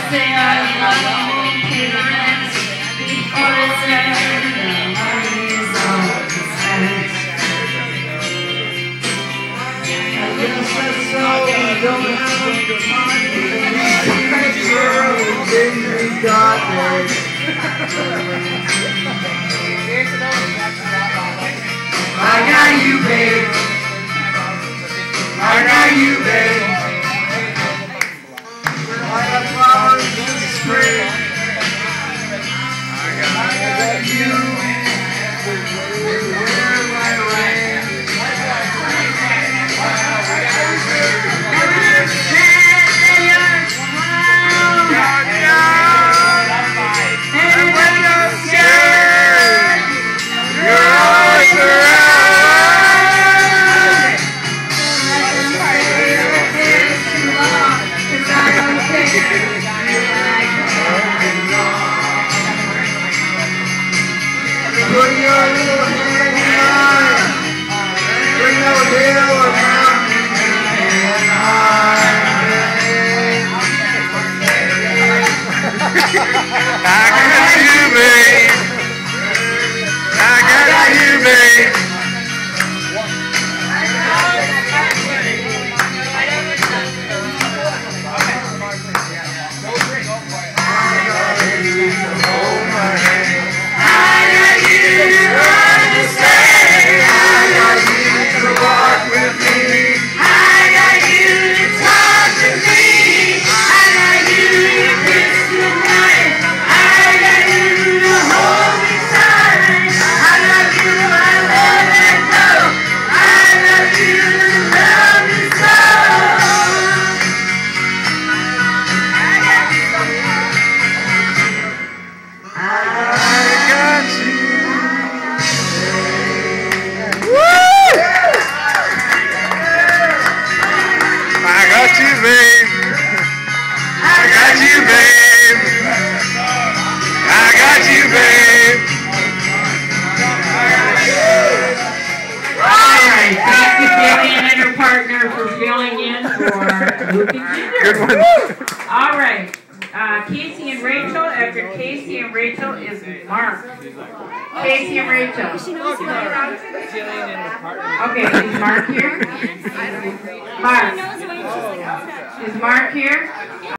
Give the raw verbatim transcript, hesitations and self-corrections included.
say I love parents before I say the money's all spent. I guess that's all we don't have money. Girl, we got it. I got you, babe. I got you, babe. I got flowers in the spring. I got you. Wear my ring. And when you're scared, you're always around. Put your little hand high. Bring your hill or mountain and high. I got you, babe. I got you, babe. Good one. All right. Uh, Casey and Rachel. After Casey and Rachel is Mark. Casey and Rachel. Okay, is Mark here? Mark. Is Mark here?